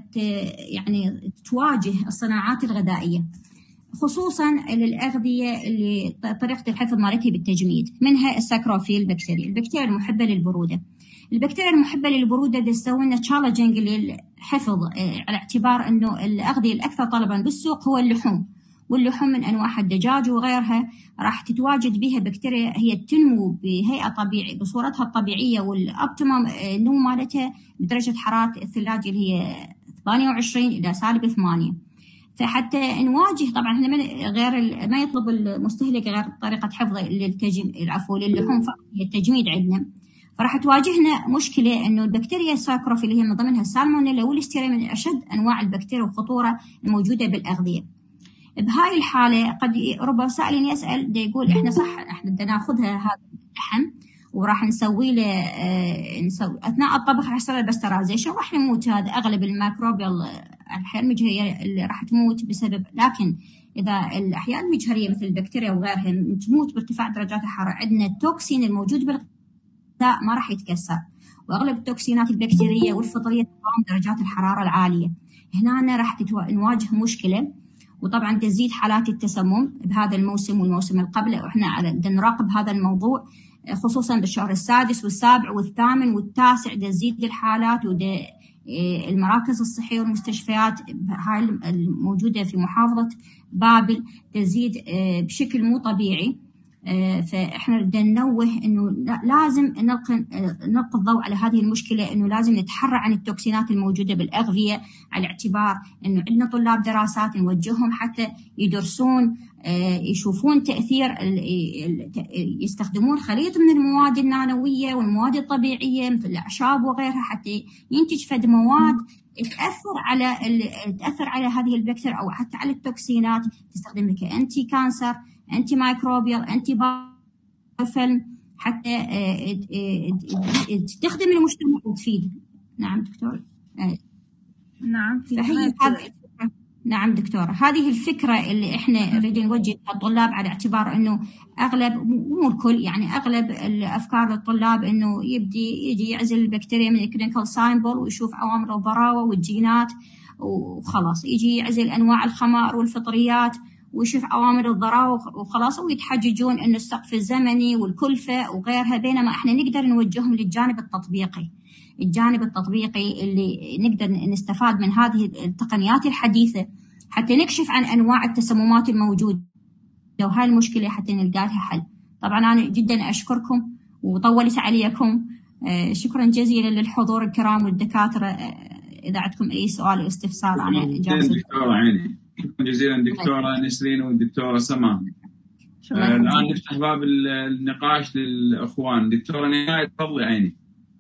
يعني تواجه الصناعات الغذائيه، خصوصا للاغذيه اللي طريقه الحفظ مالتها بالتجميد، منها الساكروفيل بكتيريا، البكتيريا المحبه للبروده. البكتيريا المحبه للبروده تسوي لنا تشالنجينج للحفظ، على اعتبار انه الاغذيه الاكثر طلبا بالسوق هو اللحوم، واللحوم من أنواع الدجاج وغيرها راح تتواجد بها بكتيريا هي تنمو بهيئة طبيعية بصورتها الطبيعية، والأوبتيمم النمو مالتها بدرجة حرارة الثلاجة اللي هي ثمانية وعشرين إلى سالب ثمانية. فحتى نواجه طبعا احنا غير ما يطلب المستهلك غير طريقة حفظه للتجميد العفو للحوم هي التجميد عندنا، فراح تواجهنا مشكلة إنه البكتيريا الساكروفيل اللي هي من ضمنها السالمونيلا والليستيريا من أشد أنواع البكتيريا والخطورة الموجودة بالأغذية. بهاي الحالة قد ربما سائل يسأل دي يقول إحنا صح إحنا بدنا ناخذها هذا اللحم وراح نسوي له آه نسوي أثناء الطبخ راح يصير البسترايزيشن راح يموت هذا أغلب الميكروبيال الأحياء المجهرية اللي راح تموت بسبب. لكن إذا الأحياء المجهرية مثل البكتيريا وغيرها تموت بارتفاع درجات الحرارة، عندنا التوكسين الموجود بالغذاء ما راح يتكسر، وأغلب التوكسينات البكتيرية والفطرية تقاوم درجات الحرارة العالية. هنا راح نواجه مشكلة، وطبعا تزيد حالات التسمم بهذا الموسم والموسم اللي قبله، واحنا بدنا نراقب هذا الموضوع خصوصا بالشهر السادس والسابع والثامن والتاسع، تزيد الحالات، وده المراكز الصحية والمستشفيات هاي الموجودة في محافظة بابل تزيد بشكل مو طبيعي. فإحنا بدنا ننوه إنه لازم نلقي نلقي الضوء على هذه المشكلة، إنه لازم نتحرى عن التوكسينات الموجودة بالأغذية، على اعتبار إنه عندنا طلاب دراسات نوجههم حتى يدرسون يشوفون تأثير يستخدمون خليط من المواد النانوية والمواد الطبيعية مثل الأعشاب وغيرها حتى ينتج فد مواد تأثر على تأثر على هذه البكتيريا أو حتى على التوكسينات، تستخدم كأنتي كانسر، أنتي مايكروبيال، أنتي بايوفيلم، حتى تخدم المجتمع وتفيد. نعم دكتور. نعم. فهي نعم دكتورة، هذه الفكرة اللي احنا نريد نوجه الطلاب، على اعتبار انه اغلب مو الكل يعني اغلب الافكار للطلاب انه يبدي يجي يعزل البكتيريا من الكلينيكال سايمبل ويشوف عوامل الضراوة والجينات وخلاص، يجي يعزل انواع الخمائر والفطريات ويشوف عوامل الضرر وخلاص، ويتحججون انه السقف الزمني والكلفه وغيرها، بينما احنا نقدر نوجههم للجانب التطبيقي. الجانب التطبيقي اللي نقدر نستفاد من هذه التقنيات الحديثه حتى نكشف عن انواع التسممات الموجوده وهاي المشكله حتى نلقى لها حل. طبعا انا جدا اشكركم وطولت عليكم، شكرا جزيلا للحضور الكرام والدكاتره. اذا عندكم اي سؤال او استفسار انا جاهزه. دكتوره عيني، شكرا جزيلا دكتوره نسرين والدكتوره سما. آه الان نفتح باب النقاش للاخوان. دكتوره نهايه تفضلي عيني.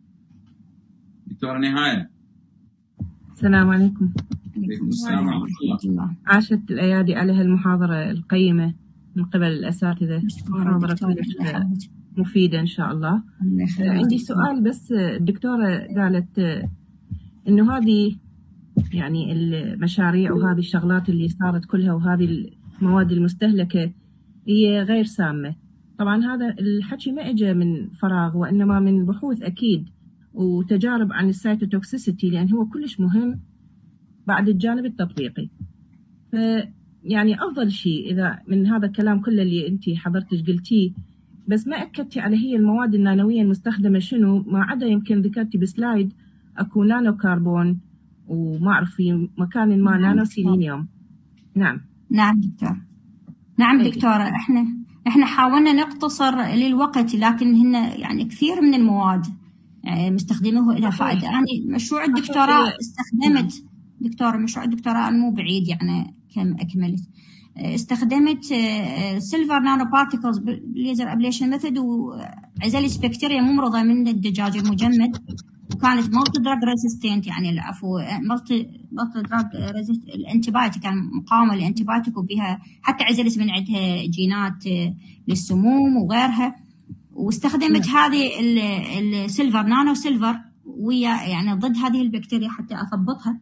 دكتوره نهايه. السلام عليكم. عليكم السلام ورحمه الله. عاشت الايادي على هالمحاضره القيمه من قبل الاساتذه، محاضره كلش مفيده ان شاء الله. عندي سؤال بس. الدكتوره قالت انه هذه يعني المشاريع وهذه الشغلات اللي صارت كلها وهذه المواد المستهلكه هي غير سامه. طبعا هذا الحكي ما اجى من فراغ، وانما من بحوث اكيد وتجارب عن السايتوتوكسيسيتي، لان هو كلش مهم بعد الجانب التطبيقي. ف يعني افضل شيء اذا من هذا الكلام كله اللي انت حضرتك قلتيه، بس ما اكدتي على هي المواد النانويه المستخدمه شنو، ما عدا يمكن ذكرتي بسلايد اكو نانو كربون وما اعرف في مكان ما نانو سيلينيوم. نعم نعم دكتور. نعم دكتوره، احنا احنا حاولنا نقتصر للوقت، لكن هن يعني كثير من المواد مستخدمه لها فائده. انا يعني مشروع الدكتوراه استخدمت دكتوره مشروع الدكتوراه مو بعيد يعني كم اكملت، استخدمت سيلفر نانو بارتيكلز بالليزر ابليشن ميثود، وعزلت بكتيريا ممرضه من الدجاج المجمد، وكانت مالتي دراج ريزيستنت، يعني العفو مالتي مالتي دراج ريزيست الانتيبايوتيك، كان مقاومه للانتيبايوتيك، وبها حتى عزلت من عندها جينات للسموم وغيرها. واستخدمت هذه السيلفر نانو سيلفر ويا يعني ضد هذه البكتيريا حتى اثبطها.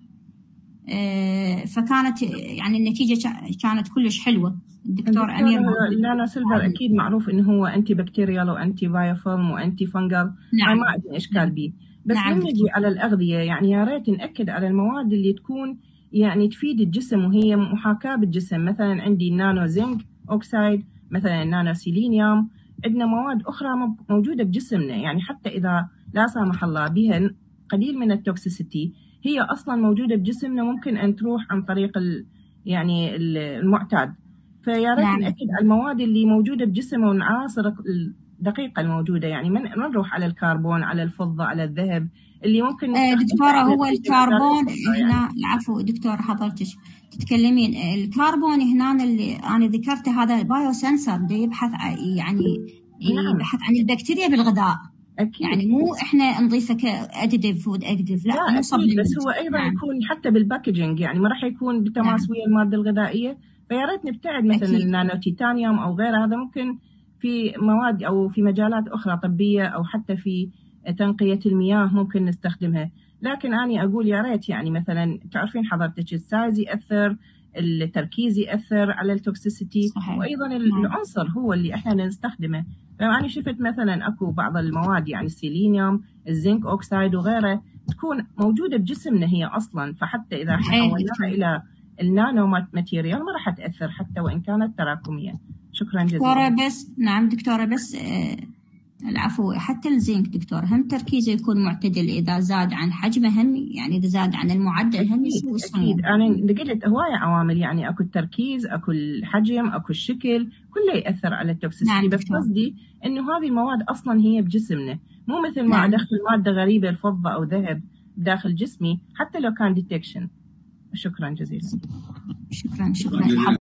فكانت يعني النتيجه كانت كلش حلوه. الدكتور امير النانو سيلفر اكيد معروف انه هو انتي بكتيريال وانتي بايوفيلم وانتي فنجل. نعم. ما عندنا اشكال به. بس نعم. لما نجي على الاغذيه يعني يا ريت ناكد على المواد اللي تكون يعني تفيد الجسم وهي محاكاه بالجسم. مثلا عندي النانو زنك اوكسايد، مثلا النانو سيلينيوم، عندنا مواد اخرى موجوده بجسمنا، يعني حتى اذا لا سامح الله بها قليل من التوكسيسيتي هي اصلا موجوده بجسمنا، ممكن ان تروح عن طريق ال يعني المعتاد. فيا ريت نعم. ناكد على المواد اللي موجوده بجسمنا والعناصر الدقيقه الموجوده، يعني من نروح على الكربون، على الفضه، على الذهب اللي ممكن آه دكتوره هو الكربون هنا. العفو دكتور حضرتك تتكلمين الكربون هنا اللي انا ذكرته هذا بايو سنسر ده يبحث يعني نعم. يبحث عن البكتيريا بالغذاء. أكيد. يعني مو احنا نضيفه كاديتيف فود اديتيف، لا, لا مو أكيد. بس هو ايضا نعم. يكون حتى بالباكجينج، يعني ما راح يكون بتماس ويا الماده الغذائيه. فيا ريت نبتعد مثلا النانو تيتانيوم او غيره، هذا ممكن في مواد او في مجالات اخرى طبيه او حتى في تنقيه المياه ممكن نستخدمها. لكن اني اقول يا ريت يعني مثلا تعرفين حضرتك السايز ياثر، التركيز ياثر على التوكسيسيتي، وايضا العنصر هو اللي احنا نستخدمه. فأنا شفت مثلا اكو بعض المواد يعني السيلينيوم، الزنك اوكسايد وغيره تكون موجوده بجسمنا هي اصلا، فحتى اذا حولناها الى النانو ماتيريال ما راح تاثر حتى وان كانت تراكميه. شكرا جزيلا. دكتوره بس نعم دكتوره بس آه العفو، حتى الزنك دكتور هم تركيزه يكون معتدل، اذا زاد عن حجمه هم يعني اذا زاد عن المعدل هم يسوي السموم. اكيد انا قلت هوايه عوامل، يعني اكو التركيز، اكو الحجم، اكو الشكل، كله ياثر على التوكسيسيتي. نعم بس قصدي انه هذه المواد اصلا هي بجسمنا، مو مثل ما نعم. ادخل ماده غريبه الفضه او ذهب داخل جسمي حتى لو كان ديتكشن. شكرا جزيلا. شكرا شكرا.